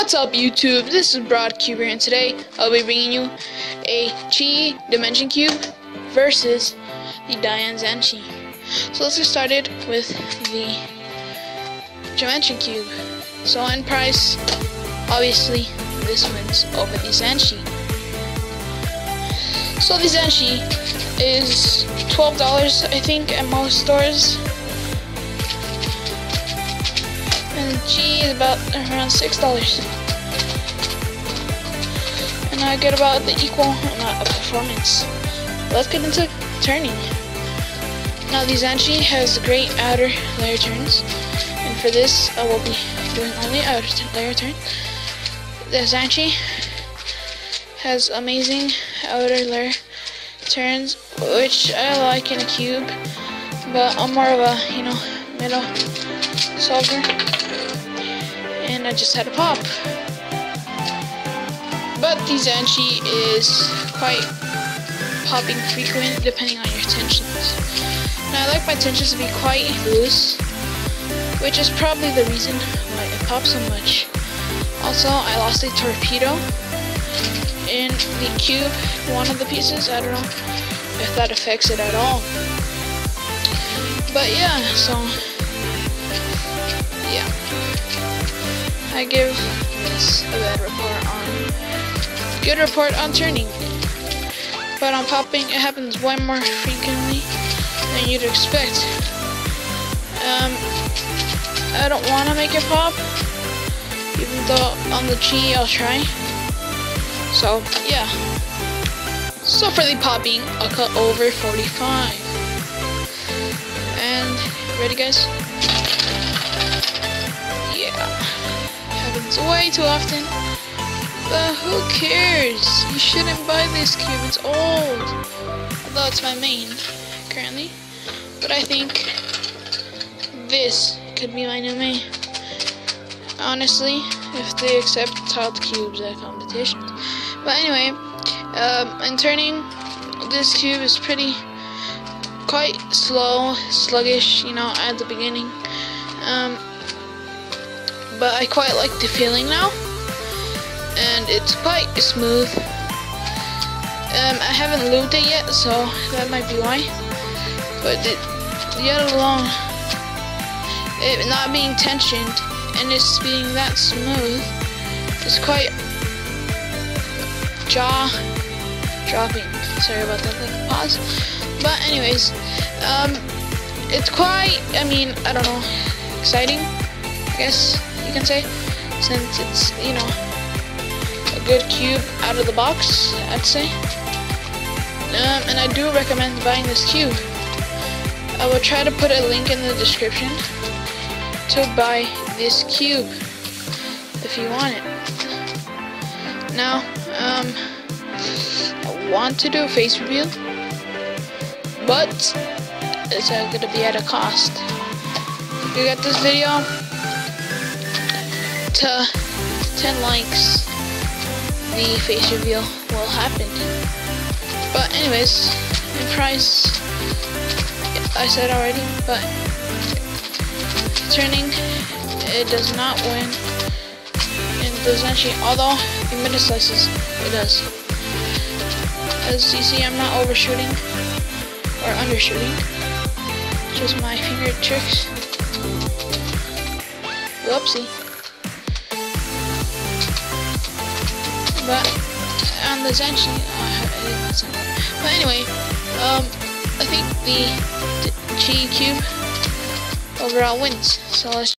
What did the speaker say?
What's up, YouTube? This is Broadcuber, and today I'll be bringing you a Chi Dimension Cube versus the Dian Zanchi. So let's get started with the Dimension Cube. So in price, obviously this wins over the Zanchi. So the Zanchi is $12, I think, at most stores. And Chi is about around $6. And I get about the equal amount of performance. Let's get into turning. Now the Zanchi has great outer layer turns, and for this I will be doing only outer layer turn. The Zanchi has amazing outer layer turns, which I like in a cube, but I'm more of a, middle solver. And I just had a pop. But the Zanchi is quite popping frequent depending on your tensions. Now I like my tensions to be quite loose, which is probably the reason why it pops so much. Also, I lost a torpedo in the cube, one of the pieces. I don't know if that affects it at all. But yeah, so yeah. I give this a bad good report on turning, but on popping it happens way more frequently than you'd expect. I don't want to make it pop, even though on the Chi I'll try. So yeah. So for the popping, I'll cut over 45. And ready, guys? Happens way too often, but who cares? You shouldn't buy this cube, it's old. Although it's my main currently, but I think this could be my new main, honestly, if they accept tiled cubes at competitions. But anyway, in turning, this cube is quite slow, sluggish, at the beginning. But I quite like the feeling now, and it's quite smooth. I haven't lubed it yet, so that might be why. But yet alone, it not being tensioned and it's being that smooth, it's quite jaw dropping. Sorry about that little pause. But anyways, it's quite, I don't know, exciting, I guess you can say, since it's, a good cube out of the box, I'd say. And I do recommend buying this cube. I will try to put a link in the description to buy this cube if you want it. Now, I want to do a face reveal, but it's going to be at a cost. If you get this video to 10 likes, the face reveal will happen. But anyways, in price, I said already, but turning, it does not win in the Zanchi, although in mid slices it does. As you see, I'm not overshooting or undershooting, just my finger tricks. Whoopsie. But on the Zanchi, but anyway, I think the Chi cube overall wins. So let's